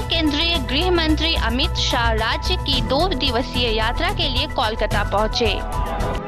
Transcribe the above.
केंद्रीय गृह मंत्री अमित शाह राज्य की 2 दिवसीय यात्रा के लिए कोलकाता पहुंचे।